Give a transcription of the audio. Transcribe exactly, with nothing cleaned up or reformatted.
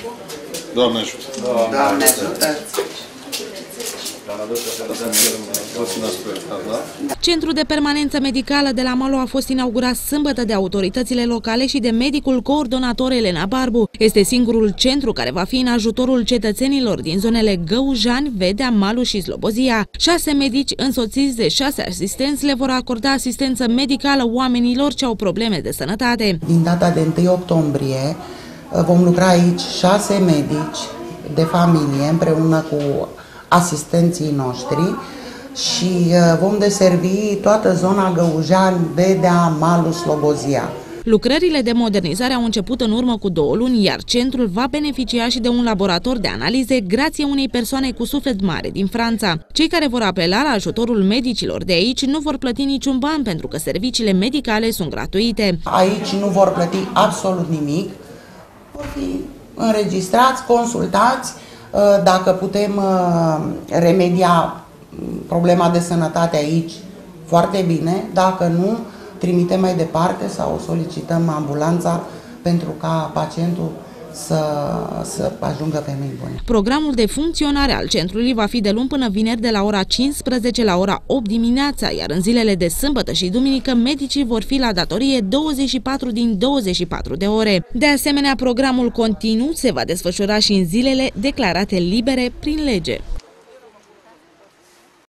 Doamne ajută! Doamne ajută! Centrul de permanență medicală de la Malo a fost inaugurat sâmbătă de autoritățile locale și de medicul coordonator Elena Barbu. Este singurul centru care va fi în ajutorul cetățenilor din zonele Găujani, Vedea, Malu și Slobozia. Șase medici însoțiți de șase asistenți le vor acorda asistență medicală oamenilor ce au probleme de sănătate. Din data de întâi octombrie vom lucra aici șase medici de familie împreună cu asistenții noștri și vom deservi toată zona Găujani, Vedea, Malu, Slobozia. Lucrările de modernizare au început în urmă cu două luni, iar centrul va beneficia și de un laborator de analize grație unei persoane cu suflet mare din Franța. Cei care vor apela la ajutorul medicilor de aici nu vor plăti niciun ban pentru că serviciile medicale sunt gratuite. Aici nu vor plăti absolut nimic, vor fi înregistrați, consultați, dacă putem remedia problema de sănătate aici, foarte bine, dacă nu, trimitem mai departe sau solicităm ambulanța pentru ca pacientul să, să ajungă pe mâini bune. Programul de funcționare al centrului va fi de luni până vineri de la ora cincisprezece la ora opt dimineața, iar în zilele de sâmbătă și duminică medicii vor fi la datorie douăzeci și patru din douăzeci și patru de ore. De asemenea, programul continuu se va desfășura și în zilele declarate libere prin lege.